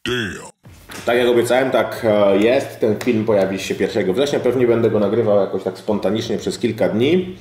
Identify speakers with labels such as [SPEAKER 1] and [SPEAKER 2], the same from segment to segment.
[SPEAKER 1] Tak jak obiecałem, tak jest. Ten film pojawi się 1 września. Pewnie będę go nagrywał jakoś tak spontanicznie przez kilka dni.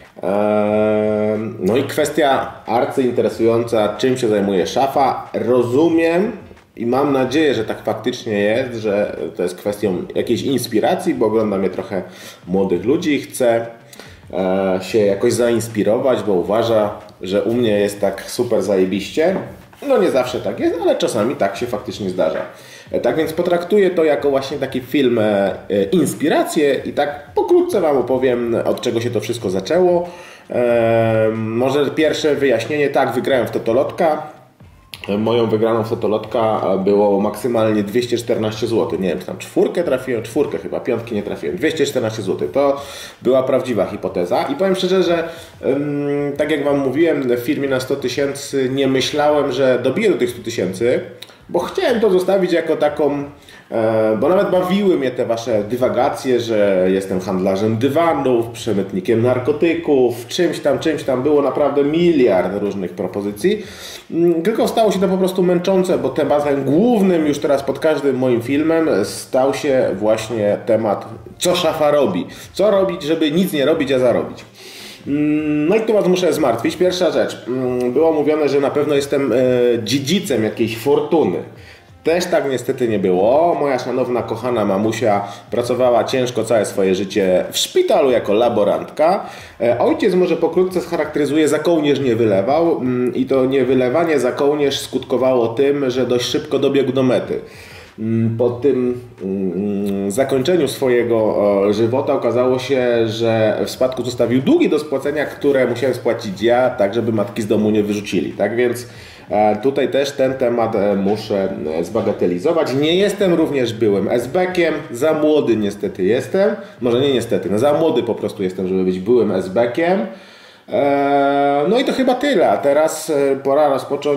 [SPEAKER 1] No i kwestia arcyinteresująca, czym się zajmuje Szafa. Rozumiem i mam nadzieję, że tak faktycznie jest, że to jest kwestią jakiejś inspiracji, bo oglądam je trochę młodych ludzi i chcę się jakoś zainspirować, bo uważa, że u mnie jest tak super zajebiście. No nie zawsze tak jest, ale czasami tak się faktycznie zdarza. Tak więc potraktuję to jako właśnie taki film inspirację i tak pokrótce Wam opowiem, od czego się to wszystko zaczęło. Może pierwsze wyjaśnienie, tak, wygrałem w Totolotka. Moją wygraną w Totolotka było maksymalnie 214 zł. Nie wiem, czy tam czwórkę trafiłem, chyba, piątki nie trafiłem. 214 zł. To była prawdziwa hipoteza. I powiem szczerze, że tak jak Wam mówiłem, w filmie na 100 tysięcy nie myślałem, że dobiję do tych 100 tysięcy, bo chciałem to zostawić jako taką, bo nawet bawiły mnie te wasze dywagacje, że jestem handlarzem dywanów, przemytnikiem narkotyków, czymś tam było naprawdę miliard różnych propozycji. Tylko stało się to po prostu męczące, bo tematem głównym już teraz pod każdym moim filmem stał się właśnie temat, co Szafa robi. Co robić, żeby nic nie robić, a zarobić. No i tu Was muszę zmartwić. Pierwsza rzecz. Było mówione, że na pewno jestem dziedzicem jakiejś fortuny. Też tak niestety nie było. Moja szanowna, kochana mamusia pracowała ciężko całe swoje życie w szpitalu jako laborantka. Ojciec może pokrótce scharakteryzuje, za kołnierz nie wylewał i to niewylewanie za kołnierz skutkowało tym, że dość szybko dobiegł do mety. Po tym zakończeniu swojego żywota okazało się, że w spadku zostawił długi do spłacenia, które musiałem spłacić ja, tak żeby matki z domu nie wyrzucili. Tak więc tutaj też ten temat muszę zbagatelizować. Nie jestem również byłym esbekiem, za młody niestety jestem. Może nie niestety, no za młody po prostu jestem, żeby być byłym esbekiem. No i to chyba tyle. A teraz pora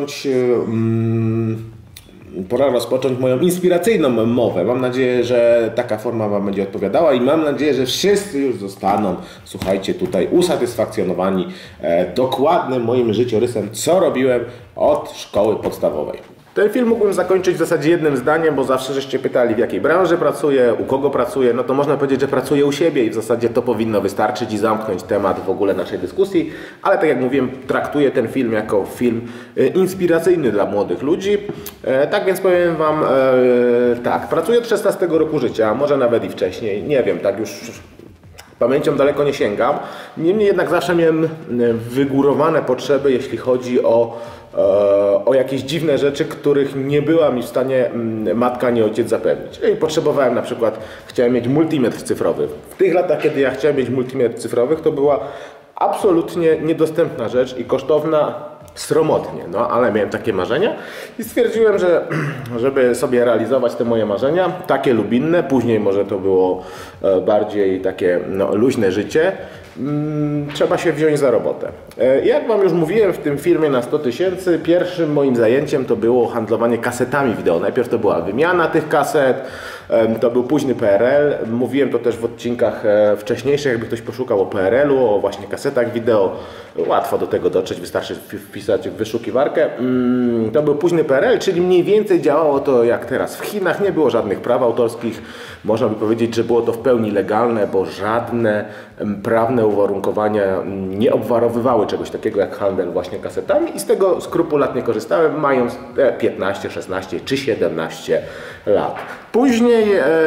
[SPEAKER 1] rozpocząć moją inspiracyjną mowę. Mam nadzieję, że taka forma Wam będzie odpowiadała i mam nadzieję, że wszyscy już zostaną, słuchajcie, tutaj usatysfakcjonowani dokładnym moim życiorysem, co robiłem od szkoły podstawowej. Ten film mógłbym zakończyć w zasadzie jednym zdaniem, bo zawsze żeście pytali, w jakiej branży pracuję, u kogo pracuję. No to można powiedzieć, że pracuję u siebie i w zasadzie to powinno wystarczyć i zamknąć temat w ogóle naszej dyskusji. Ale tak jak mówiłem, traktuję ten film jako film inspiracyjny dla młodych ludzi. Tak więc powiem Wam, tak, pracuję od 16 roku życia, może nawet i wcześniej, nie wiem, tak już pamięcią daleko nie sięgam. Niemniej jednak zawsze miałem wygórowane potrzeby, jeśli chodzi o jakieś dziwne rzeczy, których nie była mi w stanie matka ani ojciec zapewnić. I potrzebowałem na przykład, chciałem mieć multimetr cyfrowy. W tych latach, kiedy ja chciałem mieć multimetr cyfrowy, to była absolutnie niedostępna rzecz i kosztowna sromotnie, no ale miałem takie marzenia i stwierdziłem, że żeby sobie realizować te moje marzenia, takie lub inne, później może to było bardziej takie luźne życie, trzeba się wziąć za robotę. Jak Wam już mówiłem w tym filmie na 100 tysięcy, pierwszym moim zajęciem to było handlowanie kasetami wideo. Najpierw to była wymiana tych kaset, to był późny PRL. Mówiłem to też w odcinkach wcześniejszych, jakby ktoś poszukał o PRL-u, o właśnie kasetach wideo. Łatwo do tego dotrzeć, wystarczy wpisać w wyszukiwarkę. To był późny PRL, czyli mniej więcej działało to jak teraz. W Chinach nie było żadnych praw autorskich. Można by powiedzieć, że było to w pełni legalne, bo żadne prawne uwarunkowania nie obwarowywały czegoś takiego jak handel właśnie kasetami i z tego skrupulatnie korzystałem, mając 15, 16 czy 17 lat. Później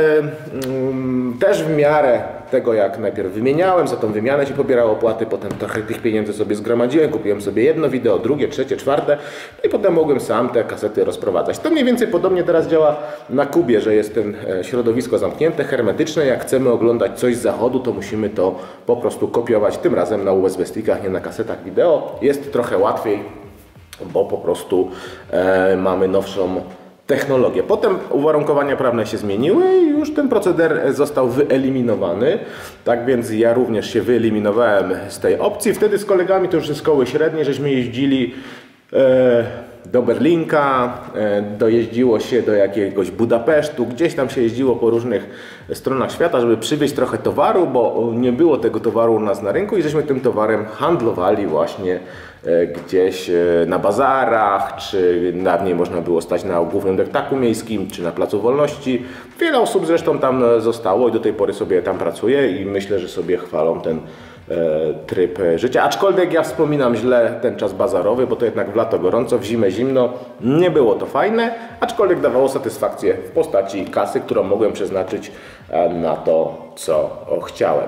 [SPEAKER 1] też w miarę tego, jak najpierw wymieniałem, za tą wymianę się pobierało opłaty, potem trochę tych pieniędzy sobie zgromadziłem, kupiłem sobie jedno wideo, drugie, trzecie, czwarte, no i potem mogłem sam te kasety rozprowadzać. To mniej więcej podobnie teraz działa na Kubie, że jest ten środowisko zamknięte, hermetyczne. Jak chcemy oglądać coś z zachodu, to musimy to po prostu kopiować, tym razem na USB stickach, nie na kasetach wideo. Jest trochę łatwiej, bo po prostu mamy nowszą technologię. Potem uwarunkowania prawne się zmieniły i już ten proceder został wyeliminowany. Tak więc ja również się wyeliminowałem z tej opcji. Wtedy z kolegami, to już ze szkoły średniej, żeśmy jeździli do Berlinka, dojeździło się do jakiegoś Budapesztu, gdzieś tam się jeździło po różnych stronach świata, żeby przywieźć trochę towaru, bo nie było tego towaru u nas na rynku i żeśmy tym towarem handlowali właśnie gdzieś na bazarach, czy dawniej można było stać na głównym deptaku miejskim, czy na Placu Wolności. Wiele osób zresztą tam zostało i do tej pory sobie tam pracuje i myślę, że sobie chwalą ten tryb życia. Aczkolwiek ja wspominam źle ten czas bazarowy, bo to jednak w lato gorąco, w zimę zimno. Nie było to fajne, aczkolwiek dawało satysfakcję w postaci kasy, którą mogłem przeznaczyć na to, co chciałem.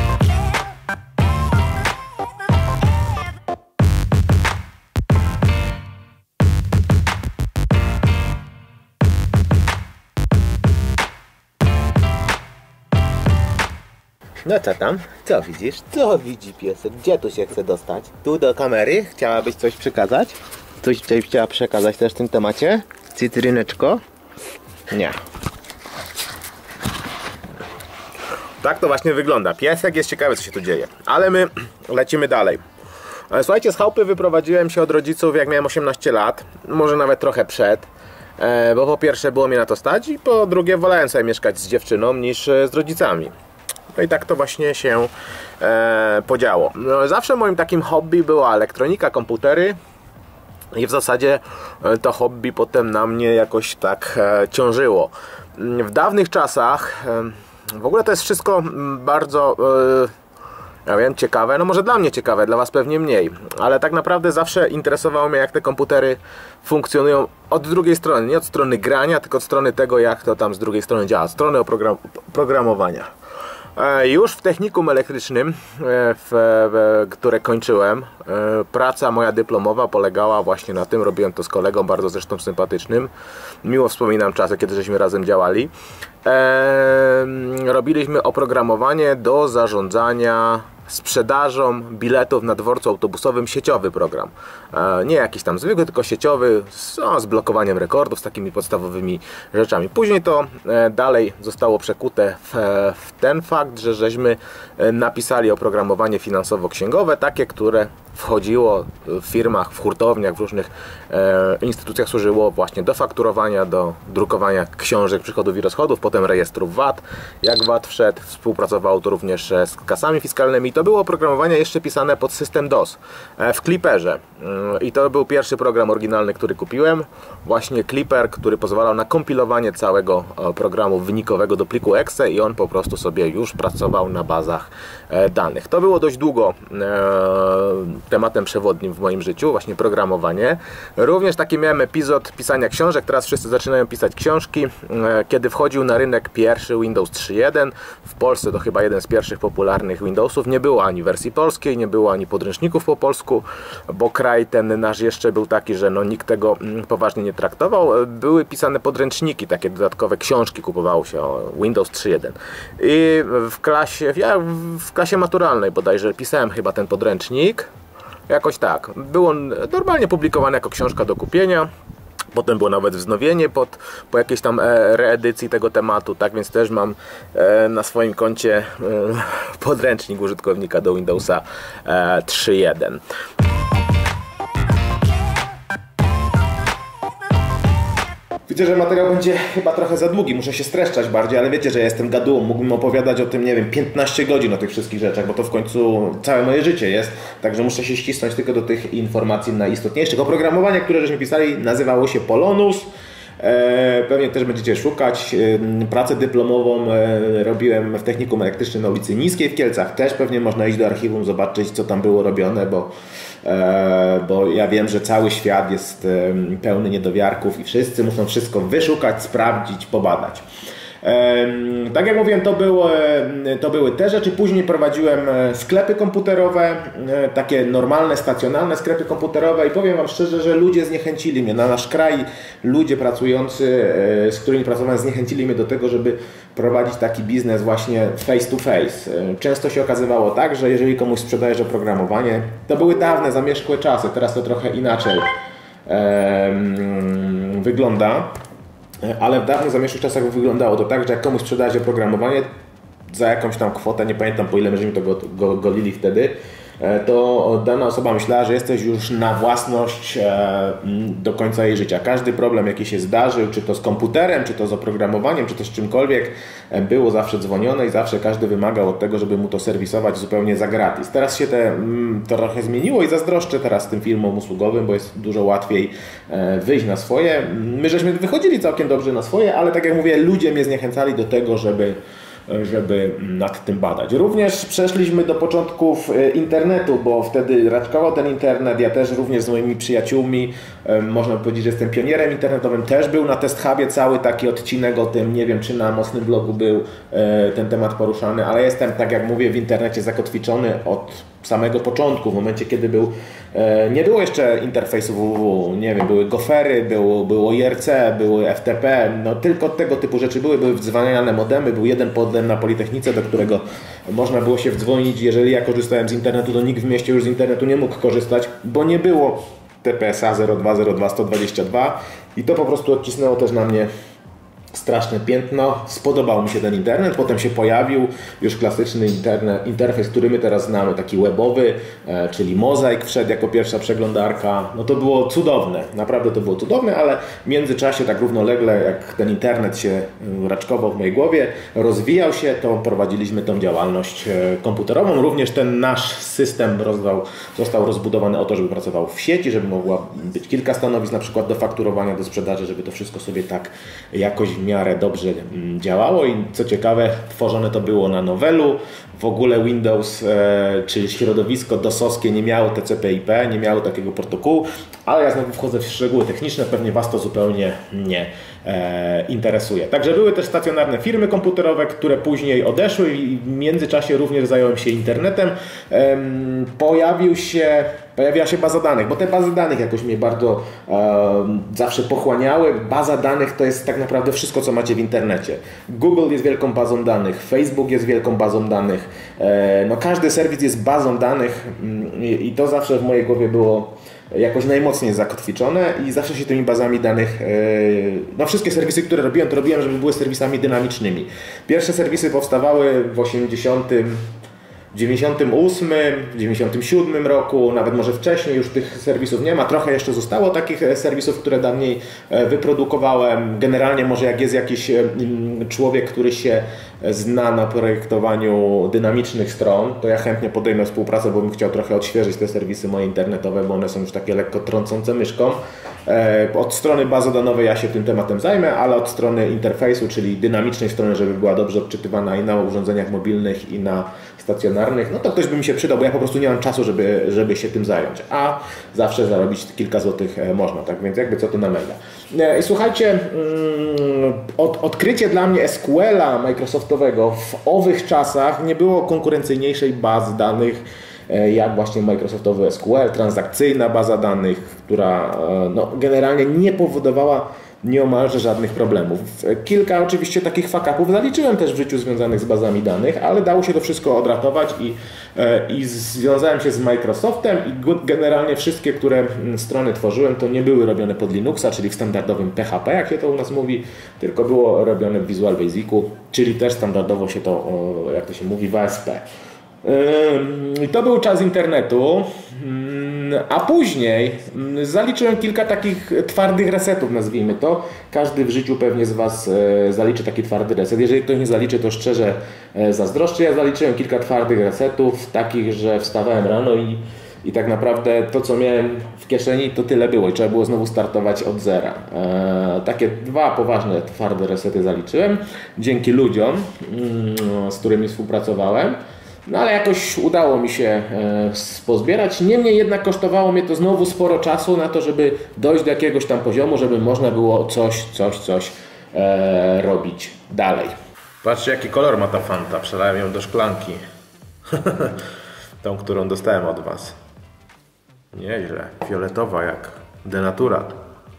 [SPEAKER 1] No co tam? Co widzisz? Co widzi piesek? Gdzie tu się chce dostać? Tu do kamery? Chciałabyś coś przekazać? Coś tutaj chciała przekazać też w tym temacie? Cytryneczko? Nie. Tak to właśnie wygląda. Piesek jest ciekawy, co się tu dzieje. Ale my lecimy dalej. Słuchajcie, z chałupy wyprowadziłem się od rodziców, jak miałem 18 lat. Może nawet trochę przed. Bo po pierwsze było mnie na to stać i po drugie wolałem sobie mieszkać z dziewczyną niż z rodzicami. No i tak to właśnie się podziało. Zawsze moim takim hobby była elektronika, komputery i w zasadzie to hobby potem na mnie jakoś tak ciążyło. W dawnych czasach w ogóle to jest wszystko bardzo ja wiem, ciekawe, no może dla mnie ciekawe, dla was pewnie mniej, ale tak naprawdę zawsze interesowało mnie, jak te komputery funkcjonują od drugiej strony, nie od strony grania, tylko od strony tego, jak to tam z drugiej strony działa, strony programowania. Już w technikum elektrycznym, które kończyłem, praca moja dyplomowa polegała właśnie na tym, robiłem to z kolegą, bardzo zresztą sympatycznym, miło wspominam czasy, kiedy żeśmy razem działali. Robiliśmy oprogramowanie do zarządzania sprzedażą biletów na dworcu autobusowym, sieciowy program. Nie jakiś tam zwykły, tylko sieciowy, z blokowaniem rekordów, z takimi podstawowymi rzeczami. Później to dalej zostało przekute w ten fakt, że żeśmy napisali oprogramowanie finansowo-księgowe, takie, które wchodziło w firmach, w hurtowniach, w różnych instytucjach, służyło właśnie do fakturowania, do drukowania książek przychodów i rozchodów, potem rejestrów VAT. Jak VAT wszedł, współpracowało to również z kasami fiskalnymi. To było oprogramowanie jeszcze pisane pod system DOS w Clipperze. I to był pierwszy program oryginalny, który kupiłem. Właśnie Clipper, który pozwalał na kompilowanie całego programu wynikowego do pliku exe i on po prostu sobie już pracował na bazach danych. To było dość długo tematem przewodnim w moim życiu, właśnie programowanie. Również taki miałem epizod pisania książek. Teraz wszyscy zaczynają pisać książki. Kiedy wchodził na rynek pierwszy Windows 3.1, w Polsce to chyba jeden z pierwszych popularnych Windowsów, nie było ani wersji polskiej, nie było ani podręczników po polsku, bo kraj ten nasz jeszcze był taki, że no, nikt tego poważnie nie traktował. Były pisane podręczniki, takie dodatkowe książki kupowało się o Windows 3.1. I ja w klasie maturalnej bodajże pisałem chyba ten podręcznik. Jakoś tak. Było normalnie publikowane jako książka do kupienia. Potem było nawet wznowienie po jakiejś tam reedycji tego tematu. Tak więc też mam na swoim koncie podręcznik użytkownika do Windowsa 3.1. Widzę, że materiał będzie chyba trochę za długi, muszę się streszczać bardziej, ale wiecie, że ja jestem gadułą, mógłbym opowiadać o tym, nie wiem, 15 godzin o tych wszystkich rzeczach, bo to w końcu całe moje życie jest, także muszę się ścisnąć tylko do tych informacji najistotniejszych. Oprogramowanie, które żeśmy pisali, nazywało się Polonus. Pewnie też będziecie szukać. Pracę dyplomową robiłem w technikum elektrycznym na ulicy Niskiej w Kielcach. Też pewnie można iść do archiwum, zobaczyć, co tam było robione, bo ja wiem, że cały świat jest pełny niedowiarków i wszyscy muszą wszystko wyszukać, sprawdzić, pobadać. Tak jak mówiłem, to były te rzeczy. Później prowadziłem sklepy komputerowe, takie normalne, stacjonarne sklepy komputerowe i powiem wam szczerze, że ludzie zniechęcili mnie, na nasz kraj ludzie pracujący, z którymi pracowałem, zniechęcili mnie do tego, żeby prowadzić taki biznes właśnie face to face. Często się okazywało tak, że jeżeli komuś sprzedajesz oprogramowanie, to były dawne, zamierzchłe czasy, teraz to trochę inaczej wygląda. Ale w dawnych zamierzchłych czasach wyglądało to tak, że jak komuś sprzedałeś oprogramowanie za jakąś tam kwotę, nie pamiętam po ile myśmy to golili wtedy, to dana osoba myślała, że jesteś już na własność do końca jej życia. Każdy problem, jaki się zdarzył, czy to z komputerem, czy to z oprogramowaniem, czy to z czymkolwiek, było zawsze dzwonione i zawsze każdy wymagał od tego, żeby mu to serwisować zupełnie za gratis. Teraz się to trochę zmieniło i zazdroszczę teraz tym firmom usługowym, bo jest dużo łatwiej wyjść na swoje. My żeśmy wychodzili całkiem dobrze na swoje, ale tak jak mówię, ludzie mnie zniechęcali do tego, żeby nad tym badać. Również przeszliśmy do początków internetu, bo wtedy raczkował ten internet. Ja też również z moimi przyjaciółmi, można powiedzieć, że jestem pionierem internetowym, też był na Test Hubie cały taki odcinek o tym, nie wiem czy na Mocnym Blogu był ten temat poruszany, ale jestem, tak jak mówię, w internecie zakotwiczony od samego początku, w momencie kiedy nie było jeszcze interfejsu www, nie wiem, były gofery, było IRC, były FTP, no tylko tego typu rzeczy były wdzwaniane modemy, był jeden modem na Politechnice, do którego można było się wdzwonić. Jeżeli ja korzystałem z internetu, to nikt w mieście już z internetu nie mógł korzystać, bo nie było TPS-a 0202.122 i to po prostu odcisnęło też na mnie straszne piętno. Spodobał mi się ten internet, potem się pojawił już klasyczny interfejs, który my teraz znamy, taki webowy, czyli Mozaik wszedł jako pierwsza przeglądarka. No to było cudowne, naprawdę to było cudowne, ale w międzyczasie tak równolegle jak ten internet się raczkował w mojej głowie, rozwijał się, to prowadziliśmy tą działalność komputerową. Również ten nasz system został rozbudowany o to, żeby pracował w sieci, żeby mogła być kilka stanowisk, na przykład do fakturowania, do sprzedaży, żeby to wszystko sobie tak jakoś w miarę dobrze działało i co ciekawe, tworzone to było na Novelu. W ogóle Windows, czyli środowisko DOS-owskie nie miało TCP/IP, nie miało takiego protokołu, ale ja znowu wchodzę w szczegóły techniczne, pewnie Was to zupełnie nie interesuje. Także były też stacjonarne firmy komputerowe, które później odeszły i w międzyczasie również zająłem się internetem. Pojawiła się baza danych, bo te bazy danych jakoś mnie bardzo zawsze pochłaniały. Baza danych to jest tak naprawdę wszystko, co macie w internecie. Google jest wielką bazą danych, Facebook jest wielką bazą danych. No każdy serwis jest bazą danych i to zawsze w mojej głowie było jakoś najmocniej zakotwiczone i zawsze się tymi bazami danych, no wszystkie serwisy, które robiłem, to robiłem, żeby były serwisami dynamicznymi. Pierwsze serwisy powstawały w 98, w 97 roku, nawet może wcześniej, już tych serwisów nie ma. Trochę jeszcze zostało takich serwisów, które dawniej wyprodukowałem. Generalnie może jak jest jakiś człowiek, który się zna na projektowaniu dynamicznych stron, to ja chętnie podejmę współpracę, bo bym chciał trochę odświeżyć te serwisy moje internetowe, bo one są już takie lekko trącące myszką. Od strony bazodanowej ja się tym tematem zajmę, ale od strony interfejsu, czyli dynamicznej strony, żeby była dobrze odczytywana i na urządzeniach mobilnych, i na stacjonarnych, no to ktoś by mi się przydał, bo ja po prostu nie mam czasu, żeby się tym zająć. A zawsze zarobić kilka złotych można, tak więc jakby co to na maila. I słuchajcie, odkrycie dla mnie SQL-a Microsoftowego w owych czasach nie było konkurencyjniejszej bazy danych jak właśnie Microsoftowy SQL, transakcyjna baza danych, która no, generalnie nie powodowała nieomalże żadnych problemów. Kilka oczywiście takich fuck-upów zaliczyłem też w życiu związanych z bazami danych, ale dało się to wszystko odratować i związałem się z Microsoftem i generalnie wszystkie, które strony tworzyłem, to nie były robione pod Linuxa, czyli w standardowym PHP, jak się to u nas mówi, tylko było robione w Visual Basicu, czyli też standardowo się to, jak to się mówi, w ASP. I to był czas internetu, a później zaliczyłem kilka takich twardych resetów, nazwijmy to. Każdy w życiu pewnie z Was zaliczy taki twardy reset. Jeżeli ktoś nie zaliczy, to szczerze zazdroszczę. Ja zaliczyłem kilka twardych resetów, takich, że wstawałem rano i tak naprawdę to, co miałem w kieszeni, to tyle było i trzeba było znowu startować od zera. Takie dwa poważne, twarde resety zaliczyłem dzięki ludziom, z którymi współpracowałem. No ale jakoś udało mi się pozbierać. Niemniej jednak kosztowało mnie to znowu sporo czasu na to, żeby dojść do jakiegoś tam poziomu, żeby można było coś robić dalej. Patrzcie, jaki kolor ma ta Fanta. Przelałem ją do szklanki. Tą, którą dostałem od Was. Nieźle. Fioletowa jak denaturat.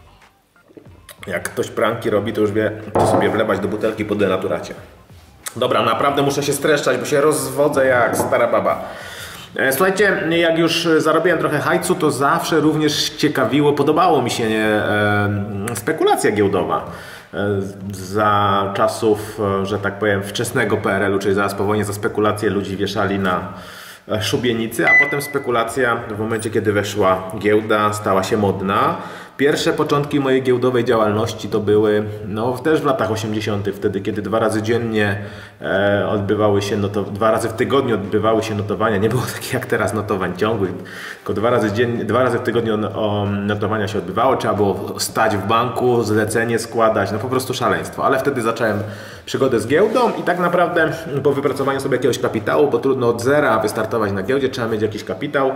[SPEAKER 1] Jak ktoś pranki robi, to już wie, to sobie wlewać do butelki po denaturacie. Dobra, naprawdę muszę się streszczać, bo się rozwodzę jak stara baba. Słuchajcie, jak już zarobiłem trochę hajcu, to zawsze również podobało mi się spekulacja giełdowa. Za czasów, że tak powiem, wczesnego PRL-u, czyli zaraz po wojnie, za spekulacje ludzi wieszali szubienicy, a potem spekulacja w momencie, kiedy weszła giełda, stała się modna. Pierwsze początki mojej giełdowej działalności to były też w latach 80., wtedy kiedy 2 razy dziennie odbywały się, 2 razy w tygodniu odbywały się notowania. Nie było takich jak teraz notowań ciągłych, tylko 2 razy w tygodniu notowania się odbywało. Trzeba było stać w banku, zlecenie składać, po prostu szaleństwo. Ale wtedy zacząłem przygodę z giełdą i tak naprawdę po wypracowaniu sobie jakiegoś kapitału, bo trudno od zera wystartować na giełdzie, trzeba mieć jakiś kapitał,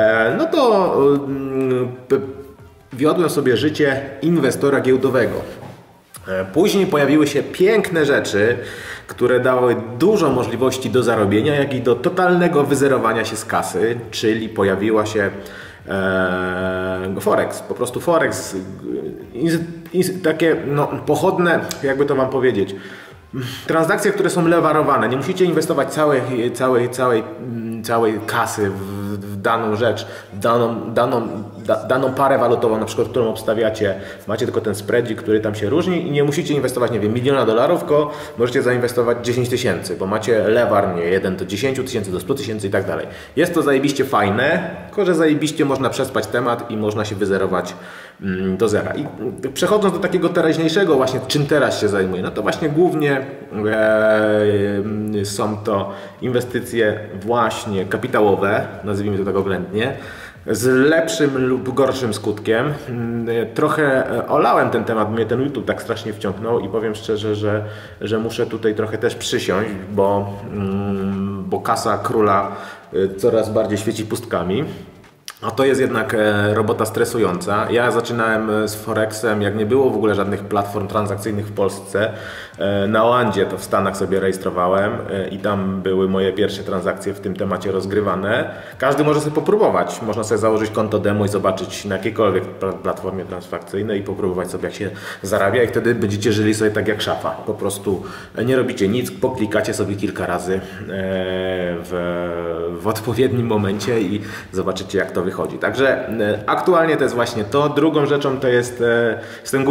[SPEAKER 1] wiodłem sobie życie inwestora giełdowego. Później pojawiły się piękne rzeczy, które dały dużo możliwości do zarobienia, jak i do totalnego wyzerowania się z kasy, czyli pojawiła się Forex, po prostu Forex, takie pochodne, jakby to wam powiedzieć, transakcje, które są lewarowane. Nie musicie inwestować całej kasy w daną rzecz, w daną parę walutową, na przykład, którą obstawiacie. Macie tylko ten spreadzik, który tam się różni i nie musicie inwestować, nie wiem, $1 000 000, tylko możecie zainwestować 10 000, bo macie lewar, nie, 1 do 10 000, do 100 000 i tak dalej. Jest to zajebiście fajne, tylko że zajebiście można przespać temat i można się wyzerować do zera. I przechodząc do takiego teraźniejszego właśnie, czym teraz się zajmuję, to właśnie głównie są to inwestycje właśnie kapitałowe, nazwijmy to tak oględnie, z lepszym lub gorszym skutkiem. Trochę olałem ten temat, mnie ten YouTube tak strasznie wciągnął i powiem szczerze, że muszę tutaj trochę też przysiąść, bo kasa króla coraz bardziej świeci pustkami. A to jest jednak robota stresująca. Ja zaczynałem z Forexem, jak nie było w ogóle żadnych platform transakcyjnych w Polsce. Na Oandzie to w Stanach sobie rejestrowałem i tam były moje pierwsze transakcje w tym temacie rozgrywane. Każdy może sobie popróbować. Można sobie założyć konto demo i zobaczyć na jakiejkolwiek platformie transakcyjnej i popróbować sobie, jak się zarabia, i wtedy będziecie żyli sobie tak jak szafa. Po prostu nie robicie nic, poklikacie sobie kilka razy w odpowiednim momencie i zobaczycie, jak to wychodzi. Także aktualnie to jest właśnie to. Drugą rzeczą to jestem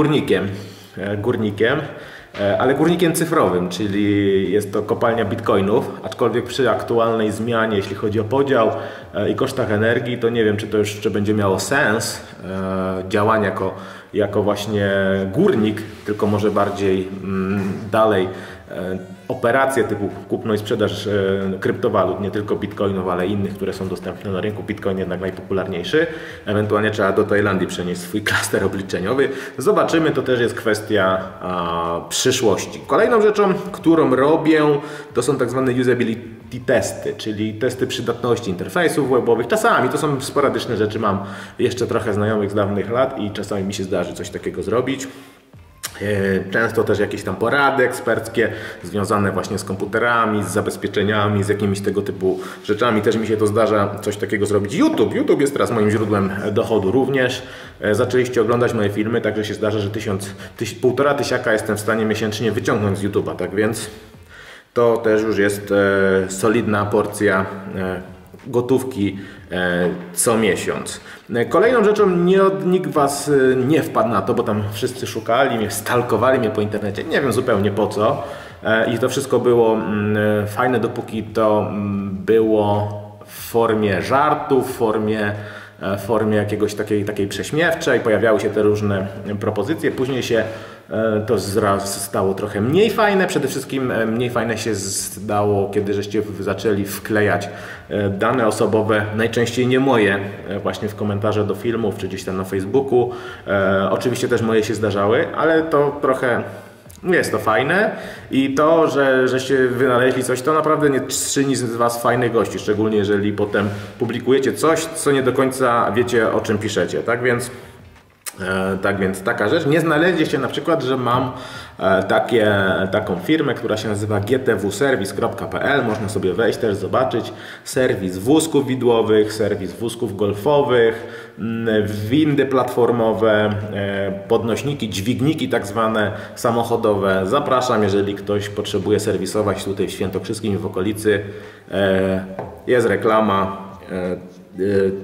[SPEAKER 1] górnikiem, ale górnikiem cyfrowym, czyli jest to kopalnia bitcoinów, aczkolwiek przy aktualnej zmianie, jeśli chodzi o podział i kosztach energii, to nie wiem, czy to już jeszcze będzie miało sens działania jako właśnie górnik, tylko może bardziej dalej operacje typu kupno i sprzedaż kryptowalut, nie tylko bitcoinów, ale innych, które są dostępne na rynku. Bitcoin jednak najpopularniejszy. Ewentualnie trzeba do Tajlandii przenieść swój klaster obliczeniowy. Zobaczymy, to też jest kwestia przyszłości. Kolejną rzeczą, którą robię, to są tak zwane usability testy, czyli testy przydatności interfejsów webowych. Czasami to są sporadyczne rzeczy, mam jeszcze trochę znajomych z dawnych lat i czasami mi się zdarzy coś takiego zrobić. Często też jakieś tam porady eksperckie związane właśnie z komputerami, z zabezpieczeniami, z jakimiś tego typu rzeczami. Też mi się to zdarza coś takiego zrobić. YouTube jest teraz moim źródłem dochodu również. Zaczęliście oglądać moje filmy, także się zdarza, że 1,5 tysiaka jestem w stanie miesięcznie wyciągnąć z YouTube'a, tak więc to też już jest solidna porcja gotówki co miesiąc. Kolejną rzeczą, nikt was nie wpadł na to, bo tam wszyscy szukali mnie, stalkowali mnie po internecie, nie wiem zupełnie po co, i to wszystko było fajne, dopóki to było w formie żartu, w formie jakiegoś takiej prześmiewczej, pojawiały się te różne propozycje, później się to stało trochę mniej fajne. Przede wszystkim mniej fajne się zdało, kiedy żeście zaczęli wklejać dane osobowe, najczęściej nie moje, właśnie w komentarze do filmów, czy gdzieś tam na Facebooku. Oczywiście też moje się zdarzały, ale to trochę jest to fajne i to, żeście wynaleźli coś, to naprawdę nie czyni z was fajnych gości, szczególnie jeżeli potem publikujecie coś, co nie do końca wiecie, o czym piszecie. Tak więc taka rzecz. Nie znaleźliście na przykład, że mam taką firmę, która się nazywa gtwservice.pl. Można sobie wejść, też zobaczyć. Serwis wózków widłowych, serwis wózków golfowych, windy platformowe, podnośniki, dźwigniki tak zwane samochodowe. Zapraszam, jeżeli ktoś potrzebuje serwisować tutaj w Świętokrzyskim i w okolicy. Jest reklama.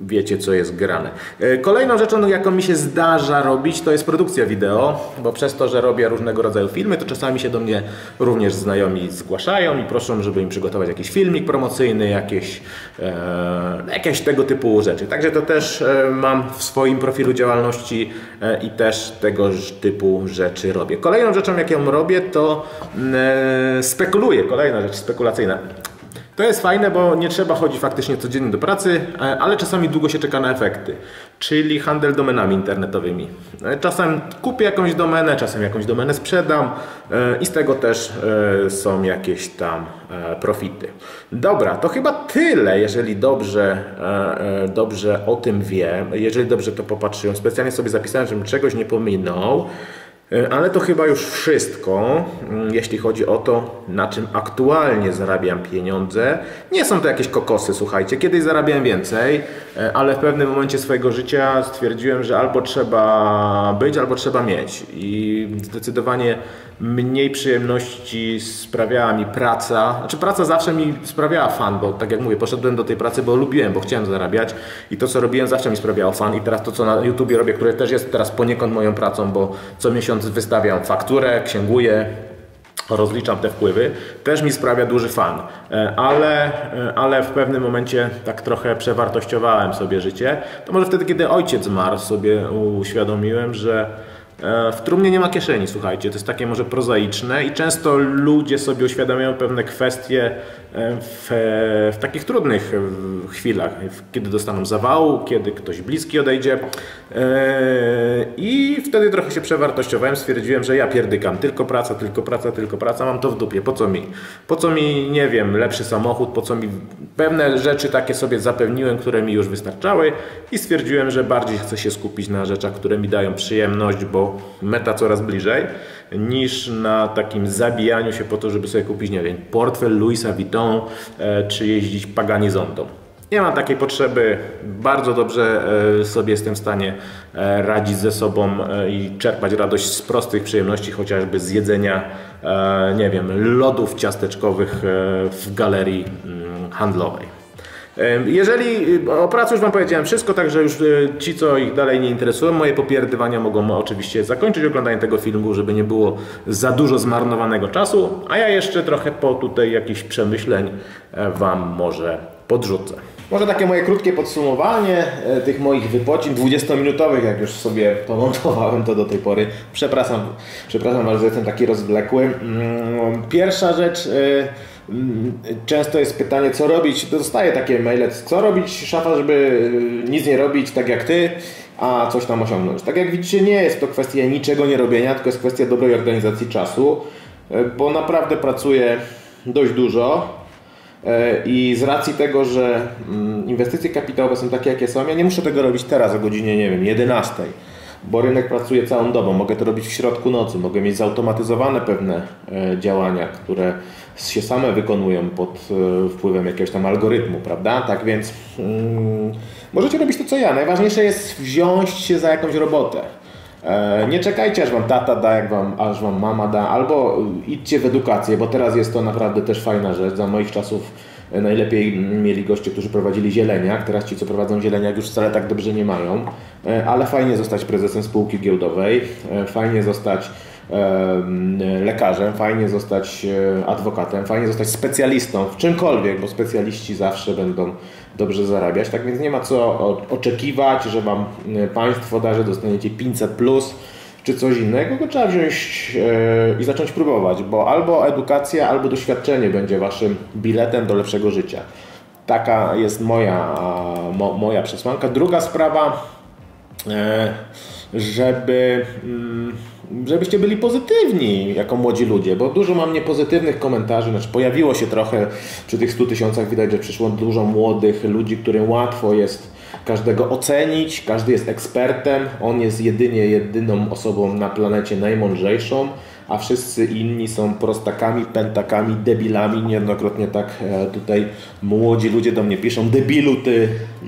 [SPEAKER 1] wiecie, co jest grane. Kolejną rzeczą, jaką mi się zdarza robić, to jest produkcja wideo, bo przez to, że robię różnego rodzaju filmy, to czasami się do mnie również znajomi zgłaszają i proszą, żeby im przygotować jakiś filmik promocyjny, jakieś tego typu rzeczy. Także to też mam w swoim profilu działalności i też tego typu rzeczy robię. Kolejną rzeczą, jaką robię, to spekuluję. Kolejna rzecz spekulacyjna. To jest fajne, bo nie trzeba chodzić faktycznie codziennie do pracy, ale czasami długo się czeka na efekty, czyli handel domenami internetowymi. Czasem kupię jakąś domenę, czasem jakąś domenę sprzedam i z tego też są jakieś tam profity. Dobra, to chyba tyle, jeżeli dobrze o tym wiem, jeżeli dobrze to popatrzyłem. Specjalnie sobie zapisałem, żebym czegoś nie pominął. Ale to chyba już wszystko, jeśli chodzi o to, na czym aktualnie zarabiam pieniądze. Nie są to jakieś kokosy, słuchajcie. Kiedyś zarabiałem więcej, ale w pewnym momencie swojego życia stwierdziłem, że albo trzeba być, albo trzeba mieć. I zdecydowanie mniej przyjemności sprawiała mi praca. Znaczy praca zawsze mi sprawiała fan, bo tak jak mówię, poszedłem do tej pracy, bo lubiłem, bo chciałem zarabiać i to, co robiłem, zawsze mi sprawiało fan. I teraz to, co na YouTubie robię, które też jest teraz poniekąd moją pracą, bo co miesiąc wystawiam fakturę, księguję, rozliczam te wpływy, też mi sprawia duży fan, ale w pewnym momencie tak trochę przewartościowałem sobie życie. To może wtedy, kiedy ojciec zmarł, sobie uświadomiłem, że w trumnie nie ma kieszeni, słuchajcie, to jest takie może prozaiczne i często ludzie sobie uświadamiają pewne kwestie w takich trudnych chwilach, kiedy dostaną zawału, kiedy ktoś bliski odejdzie i wtedy trochę się przewartościowałem, stwierdziłem, że ja pierdykam, tylko praca, tylko praca, tylko praca, mam to w dupie, po co mi, nie wiem, lepszy samochód, po co mi pewne rzeczy takie sobie zapewniłem, które mi już wystarczały i stwierdziłem, że bardziej chcę się skupić na rzeczach, które mi dają przyjemność, bo meta coraz bliżej, niż na takim zabijaniu się po to, żeby sobie kupić, nie wiem, portfel Louisa Vuitton czy jeździć Pagani Zontą. Nie mam takiej potrzeby, bardzo dobrze sobie jestem w stanie radzić ze sobą i czerpać radość z prostych przyjemności, chociażby z jedzenia, nie wiem, lodów ciasteczkowych w galerii handlowej. Jeżeli o pracy już Wam powiedziałem wszystko, także już ci, co ich dalej nie interesują, moje popierdywania mogą oczywiście zakończyć oglądanie tego filmu, żeby nie było za dużo zmarnowanego czasu, a ja jeszcze trochę po tutaj jakichś przemyśleń Wam może podrzucę. Może takie moje krótkie podsumowanie tych moich wypocin 20-minutowych, jak już sobie to montowałem to do tej pory. Przepraszam bardzo, jestem taki rozwlekły. Pierwsza rzecz, często jest pytanie, co robić, dostaję takie maile, co robić, szafa, żeby nic nie robić tak jak ty, a coś tam osiągnąć. Tak jak widzicie, nie jest to kwestia niczego nie robienia, tylko jest kwestia dobrej organizacji czasu, bo naprawdę pracuję dość dużo. I z racji tego, że inwestycje kapitałowe są takie, jakie są, ja nie muszę tego robić teraz o godzinie, nie wiem, 11, bo rynek pracuje całą dobą. Mogę to robić w środku nocy, mogę mieć zautomatyzowane pewne działania, które się same wykonują pod wpływem jakiegoś tam algorytmu, prawda? Tak więc możecie robić to, co ja. Najważniejsze jest wziąć się za jakąś robotę. Nie czekajcie, aż Wam tata da, aż Wam mama da, albo idźcie w edukację, bo teraz jest to naprawdę też fajna rzecz. Za moich czasów najlepiej mieli goście, którzy prowadzili zieleniak. Teraz ci, co prowadzą zieleniak, już wcale tak dobrze nie mają. Ale fajnie zostać prezesem spółki giełdowej, fajnie zostać lekarzem, fajnie zostać adwokatem, fajnie zostać specjalistą w czymkolwiek, bo specjaliści zawsze będą dobrze zarabiać. Tak więc nie ma co oczekiwać, że Wam państwo da, że dostaniecie 500 plus czy coś innego, tylko trzeba wziąć i zacząć próbować, bo albo edukacja, albo doświadczenie będzie Waszym biletem do lepszego życia. Taka jest moja przesłanka. Druga sprawa, żebyście byli pozytywni jako młodzi ludzie, bo dużo mam niepozytywnych komentarzy, znaczy pojawiło się trochę przy tych 100 000, widać, że przyszło dużo młodych ludzi, którym łatwo jest każdego ocenić, każdy jest ekspertem, on jest jedyną osobą na planecie najmądrzejszą, a wszyscy inni są prostakami, pętakami, debilami. Niejednokrotnie tak tutaj młodzi ludzie do mnie piszą: debilu ty.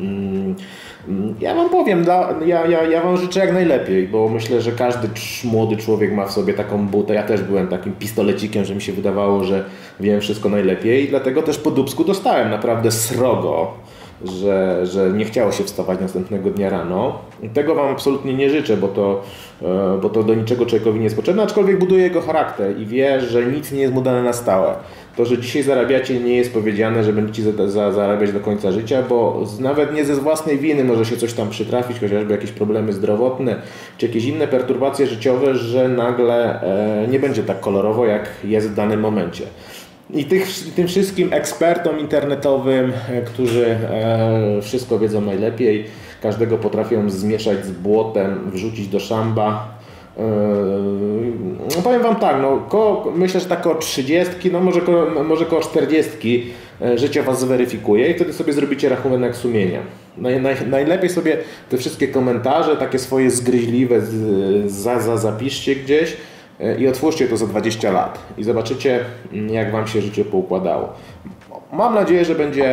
[SPEAKER 1] Ja Wam powiem, ja Wam życzę jak najlepiej, bo myślę, że każdy młody człowiek ma w sobie taką butę. Ja też byłem takim pistolecikiem, że mi się wydawało, że wiem wszystko najlepiej i dlatego też po dupsku dostałem naprawdę srogo że nie chciało się wstawać następnego dnia rano. Tego Wam absolutnie nie życzę, bo to do niczego człowiekowi nie jest potrzebne, aczkolwiek buduje jego charakter i wie, że nic nie jest mu dane na stałe. To, że dzisiaj zarabiacie, nie jest powiedziane, że będziecie zarabiać do końca życia, bo nawet nie ze własnej winy może się coś tam przytrafić, chociażby jakieś problemy zdrowotne, czy jakieś inne perturbacje życiowe, że nagle nie będzie tak kolorowo, jak jest w danym momencie. I tym wszystkim ekspertom internetowym, którzy wszystko wiedzą najlepiej, każdego potrafią zmieszać z błotem, wrzucić do szamba. No powiem Wam tak, myślę, że tak koło 30, może koło 40 życie Was zweryfikuje i wtedy sobie zrobicie rachunek sumienia. Najlepiej sobie te wszystkie komentarze, takie swoje zgryźliwe, zapiszcie gdzieś i otwórzcie to za 20 lat i zobaczycie, jak Wam się życie poukładało. Mam nadzieję,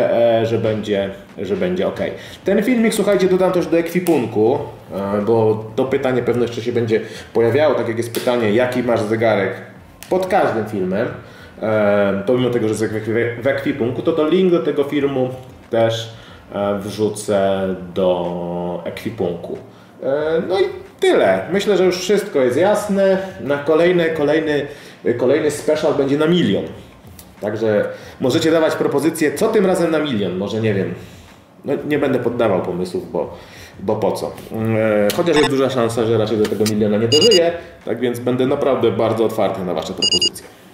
[SPEAKER 1] że będzie ok. Ten filmik, słuchajcie, dodam też do ekwipunku, bo to pytanie pewno jeszcze się będzie pojawiało, tak jak jest pytanie, jaki masz zegarek pod każdym filmem, pomimo tego, że jest w ekwipunku, to link do tego filmu też wrzucę do ekwipunku. No i tyle. Myślę, że już wszystko jest jasne. Na kolejny special będzie na 1 000 000. Także możecie dawać propozycje, co tym razem na 1 000 000, może nie wiem. No, nie będę poddawał pomysłów, bo po co. Chociaż jest duża szansa, że raczej do tego 1 000 000 nie dożyję, tak więc będę naprawdę bardzo otwarty na Wasze propozycje.